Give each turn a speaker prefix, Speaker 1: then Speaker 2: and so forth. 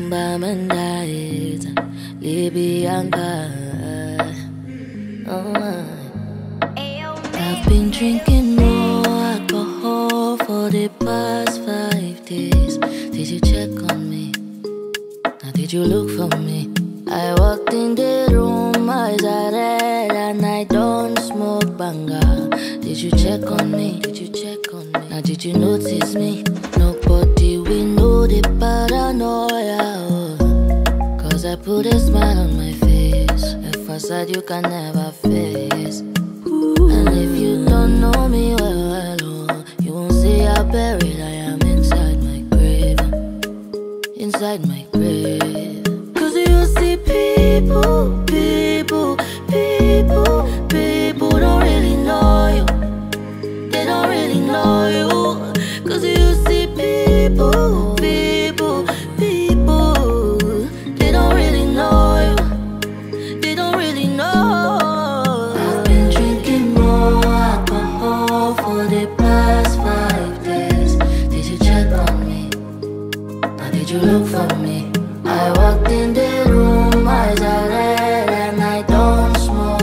Speaker 1: Bamandait, Libyanka. I've been drinking more alcohol for the past 5 days. Did you check on me? Now did you look for me? I walked in the room, eyes are red, and I don't smoke banga. Did you check on me? Did you check on me? Now did you notice me? Nobody will know the paranoia, oh. Cause I put a smile on my face, a facade you can never face. And if you don't know me well, oh, you won't see how buried I am inside my grave. Inside my grave. Cause you see people don't really know you. They don't really know you. Cause you see people they don't really know you. They don't really know. I've been drinking more alcohol for the past 5 days. Did you check on me? Or did you look for me? I walked in the room.